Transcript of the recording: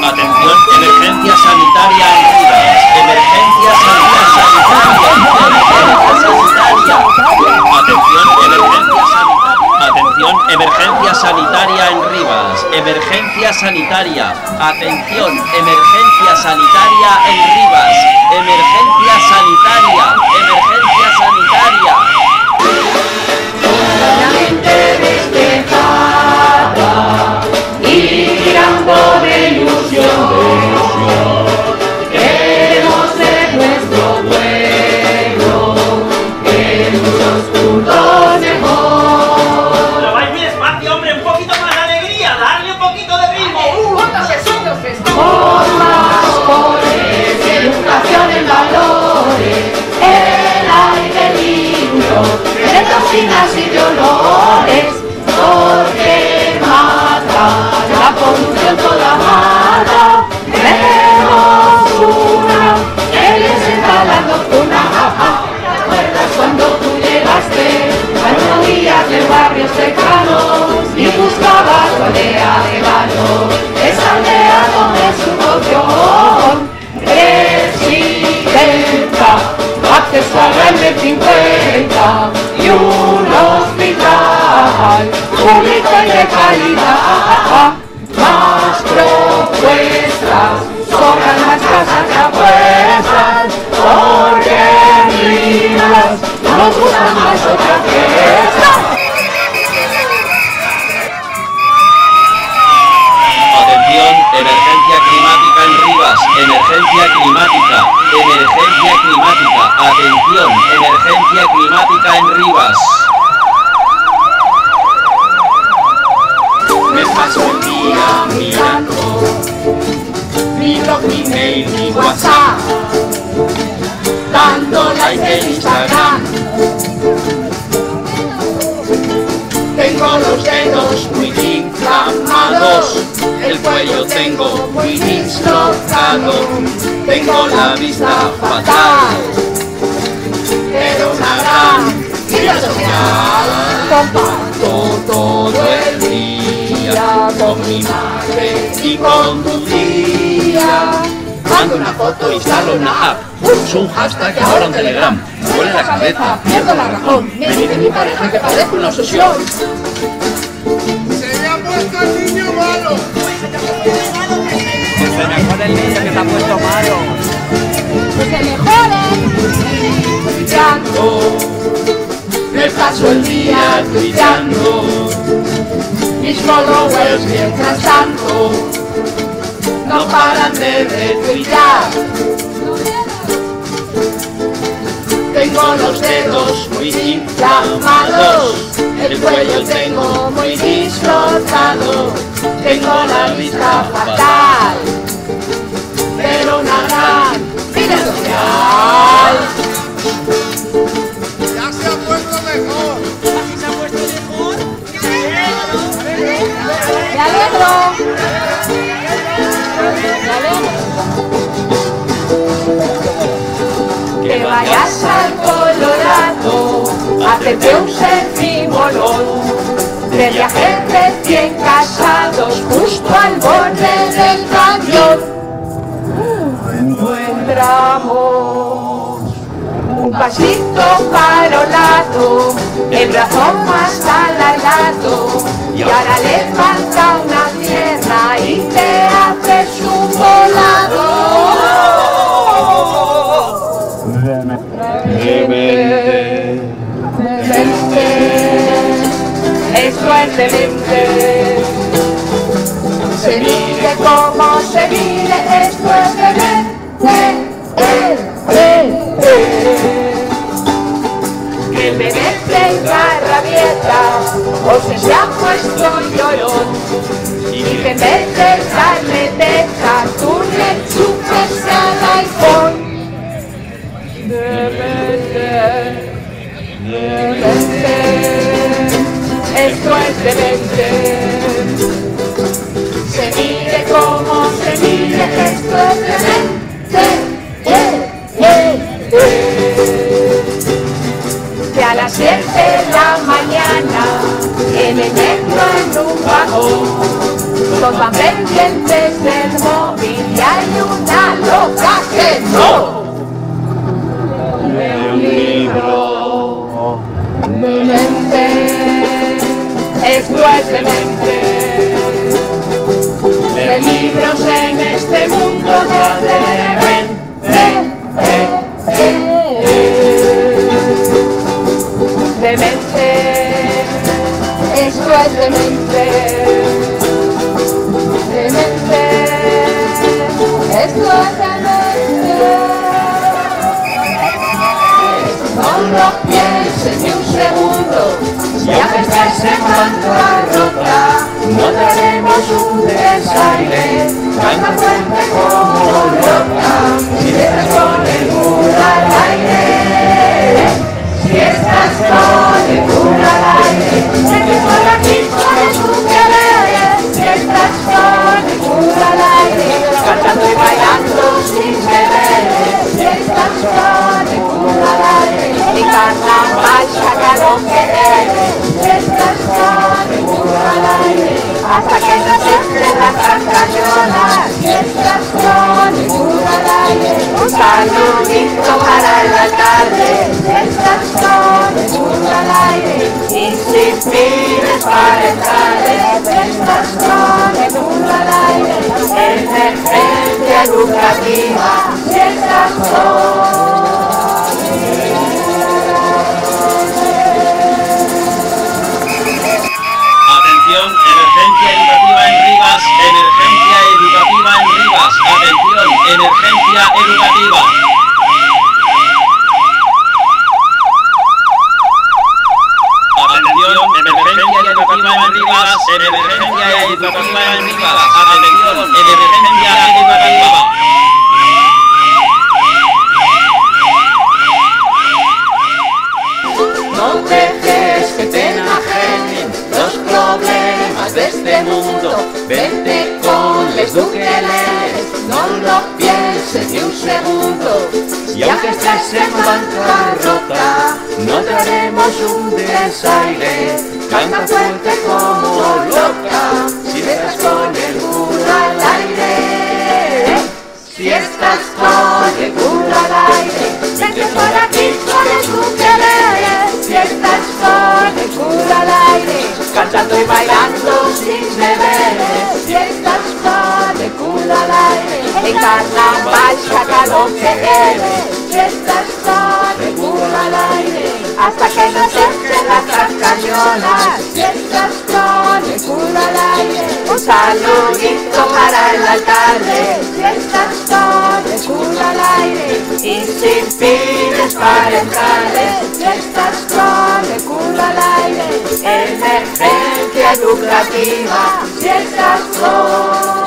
Atención, emergencia sanitaria en Rivas. Emergencia sanitaria. Atención, emergencia sanitaria en Rivas. Emergencia sanitaria. Atención, emergencia sanitaria en Rivas. Emergencia sanitaria. Emergencia sanitaria. Solamente despejada y tirando de ilusión, queremos ser nuestro pueblo en muchos puntos mejor. Pero vais muy despacio, hombre, un poquito más de alegría, darle un poquito de ritmo. ¡Cuántos segundos! Por más pobres, educación en valores, el aire limpio, de toxinas y de olores, porque mata la polución toda mata. Tenemos una que les entra la nocturna. ¿Te acuerdas cuando tú llegaste? Cuando días de barrios cercanos y buscabas tu aldea de valor. Esa aldea donde su opción presidenta, acceso al M50 y un hospital público y de calidad. Más propuestas, sobran más casas que apuestas, porque en Rivas nos gustan más otras fiestas. Atención, emergencia climática en Rivas. Emergencia climática. Emergencia climática. Atención, emergencia climática en Rivas. Me paso el día mirando mi blog, mi mail, mi WhatsApp, dando like en Instagram. Tengo los dedos muy inflamados, el cuello tengo muy dislocado, tengo la vista fatal, pero una gran vida social. Comparto todo el día con mi madre y con tu tía. Mando una foto, instalo una app, uso un hashtag y ahora un Telegram. Me duele la cabeza, pierdo la razón, me dice mi pareja que parece una obsesión. ¡Se le ha puesto el niño malo! Que se mejore el niño que se ha puesto malo. Que se mejore. Tuiteando, me paso el día tuiteando, mis followers mientras tanto no paran de retuitear. Tengo los dedos muy inflamados, el cuello tengo muy dislocado, tengo la vista fatal, pero una gran vida social. ¡Ya se ha puesto mejor! ¿Así se ha puesto mejor? ¡Me alegro! Que vayas al Colorado a hacerte un selfie molón de viajes recién casados justo al borde del cañón. Encontramos un pasito parolado, el brazo más alargado, y ahora le falta una pierna y te haces un volado. Demente, esto es demente. Se mide como se mide, esto es demente. Que el bebé tenga rabieta o se ha puesto llorón, y que en vez de darle teta tú le chupes al iPhone. Demente, esto es demente. Se mide como se mide, esto es demente. Que a las 7 de la mañana en el metro en un vagón todos van pendientes del móvil. esto es demente. Leer libros en este mundo de demente. Esto es demente. Demente. Esto es demente. No lo pienses ni un segundo. Si aunque estés en bancarrota, no daremos un desaire. Canta fuerte como loca. Si estás con el culo al aire. Si estás con el culo al aire. Vete por aquí con el ukelele. Si estás con el culo al aire. Cantando y bailando sin beber. Si estás con el culo al aire. Y carnaval saca lo que debe. Si estás con el culo al aire. Hasta que no se entren las canciones. Si estás con el culo al aire. Un saludito para el alcalde. Si estás con el culo al aire. Y si pides para entrarle. Si estás con el culo al aire. Emergencia educativa. Si estás con emergencia educativa en Rivas, emergencia educativa en Rivas, atención, emergencia educativa. Atención, emergencia educativa en Rivas, emergencia educativa en Rivas, atención, emergencia educativa. no dejes que te enajenen los problemas de este mundo. Vente con les ukeleles, no lo pienses ni un segundo. Y aunque estés en bancarrota, no te haremos un desaire. Canta fuerte como loca, si estás con el culo al aire. Si estás con el culo al aire, vente por aquí con el ukelele. Si estás con el culo al aire, cantando y bailando sin beber. Si estás con el culo al aire, en carnaval saca lo que debe. Si estás con el culo al aire, hasta que no se entren las cascañolas. Si estás con el culo al aire, un saludito para el alcalde. Si estás con el culo al aire, y si pides para entrarle. Si estás con el culo al aire, emergencia educativa. Si estás con